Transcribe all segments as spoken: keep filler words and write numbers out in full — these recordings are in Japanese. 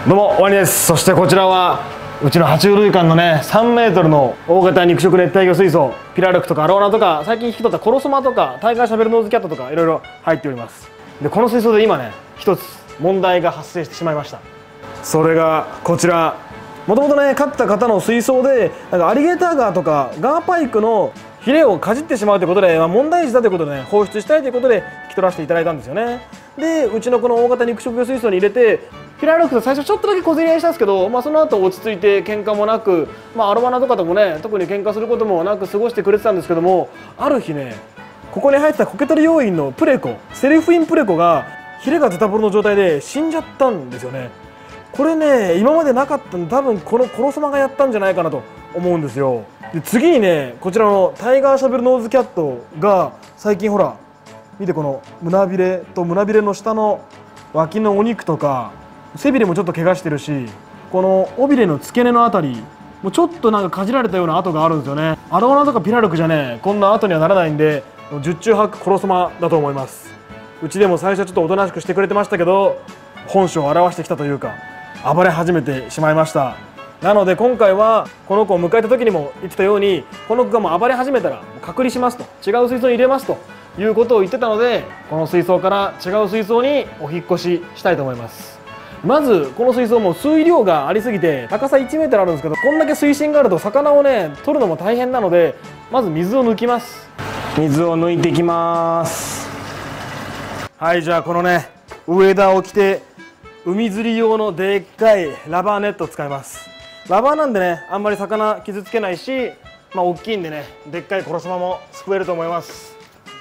どうもワニです。そしてこちらはうちの爬虫類館のねさんメートルの大型肉食熱帯魚水槽、ピラルクとかアロワナとか最近引き取ったコロソマとかタイガーシャベルノーズキャットとかいろいろ入っております。でこの水槽で今ね一つ問題が発生してしまいました。それがこちら、もともとね飼った方の水槽でなんかアリゲーターガーとかガーパイクのヒレをかじってしまうということで、まあ、問題児だということでね放出したいということで引き取らせていただいたんですよね。でうちのこの大型肉食魚水槽に入れて、ピラルクと最初ちょっとだけ小競り合いしたんですけど、まあ、その後落ち着いて喧嘩もなく、まあ、アロワナとかともね特に喧嘩することもなく過ごしてくれてたんですけども、ある日ねここに入ってたコケ取り要員のプレコ、セルフインプレコがヒレがズタボロの状態で死んじゃったんですよね。これね今までなかったんで、多分このコロソマがやったんじゃないかなと思うんですよ。で次にねこちらのタイガーシャベルノーズキャットが最近ほら見て、この胸びれと胸びれの下の脇のお肉とか背びれもちょっと怪我してるし、この尾びれの付け根のあたりもうちょっとなんかかじられたような跡があるんですよね。アロワナとかピラルクじゃねこんな跡にはならないんで、十中八九コロソマだと思います。うちでも最初はちょっとおとなしくしてくれてましたけど、本性を現してきたというか暴れ始めてしまいました。なので今回はこの子を迎えた時にも言ってたように、この子がもう暴れ始めたら隔離しますと、違う水槽に入れますということを言ってたので、この水槽から違う水槽にお引っ越ししたいと思います。まずこの水槽も水量がありすぎて高さいちメートルあるんですけど、こんだけ水深があると魚をね取るのも大変なので、まず水を抜きます。水を抜いていきます。はい、じゃあこのねウエダーを着て海釣り用のでっかいラバーネットを使います。ラバーなんでねあんまり魚傷つけないし、まあ大きいんでねでっかいコロソマも救えると思います。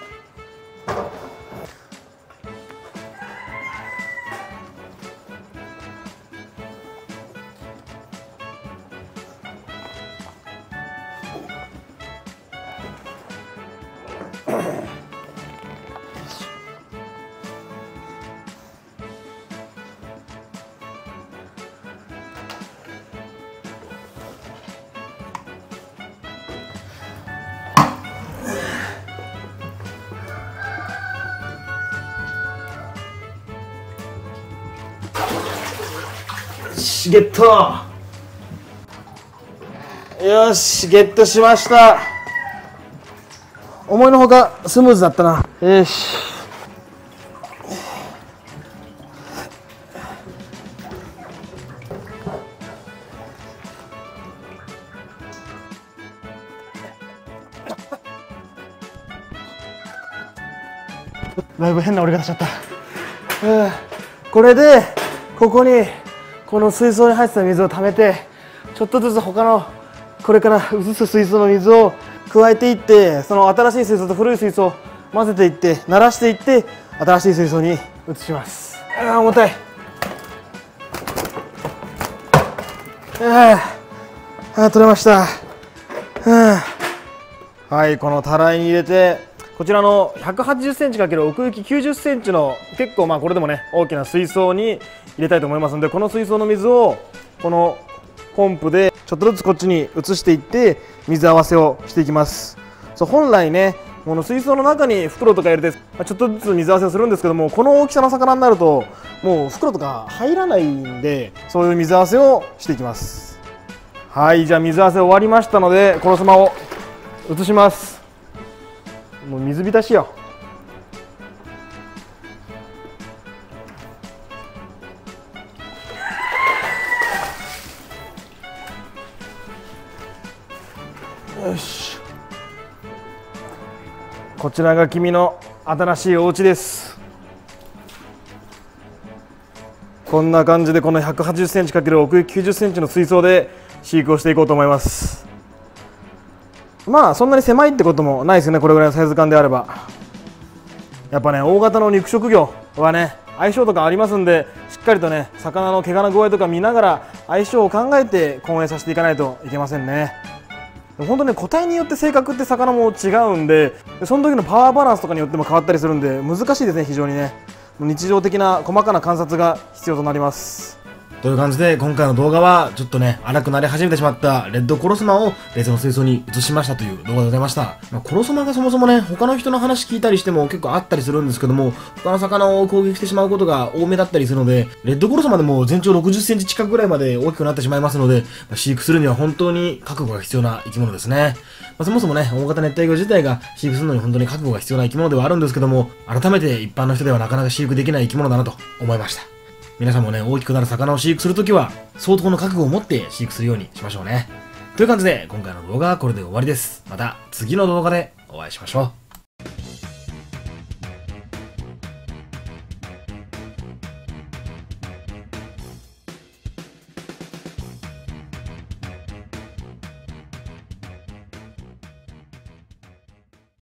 ゲット。よしゲットしました。思いのほかスムーズだったな。よしだいぶ変な折り方しちゃった。うん、これでここにこの水槽に入ってた水を溜めて、ちょっとずつ他のこれから移す水槽の水を加えていって、その新しい水槽と古い水槽を混ぜていって慣らしていって新しい水槽に移します。あー重たい。あー取れました。はい、このたらいに入れて、こちらのひゃくはちじゅっセンチ×奥行ききゅうじゅっセンチの結構まあこれでもね大きな水槽に入れたいと思いますので、この水槽の水をこのポンプでちょっとずつこっちに移していって水合わせをしていきます。そう本来ねこの水槽の中に袋とか入れてちょっとずつ水合わせをするんですけども、この大きさの魚になるともう袋とか入らないんで、そういう水合わせをしていきます。はい、じゃあ水合わせ終わりましたのでコロソマを移します。もう水浸しよ。よし、こちらが君の新しいお家です。こんな感じでこのひゃくはちじゅっセンチ×奥行ききゅうじゅっセンチの水槽で飼育をしていこうと思います。まあそんなに狭いってこともないですよね、これぐらいのサイズ感であれば。やっぱね大型の肉食魚はね相性とかありますんで、しっかりとね魚の怪我の具合とか見ながら相性を考えて混泳させていかないといけませんね。本当ね個体によって性格って魚も違うんで、その時のパワーバランスとかによっても変わったりするんで難しいですね、非常にね。日常的な細かな観察が必要となります。 という感じで今回の動画はちょっとね荒くなり始めてしまったレッドコロスマを冷静の水槽に移しましたという動画でございました。まあ、コロスマがそもそもね他の人の話聞いたりしても結構あったりするんですけども、他の魚を攻撃してしまうことが多めだったりするので、レッドコロスマでも全長ろくじゅっセンチ近くぐらいまで大きくなってしまいますので、まあ、飼育するには本当に覚悟が必要な生き物ですね。まあ、そもそもね大型熱帯魚自体が飼育するのに本当に覚悟が必要な生き物ではあるんですけども、改めて一般の人ではなかなか飼育できない生き物だなと思いました。皆さんもね大きくなる魚を飼育するときは相当の覚悟を持って飼育するようにしましょうね。という感じで今回の動画はこれで終わりです。また次の動画でお会いしましょう。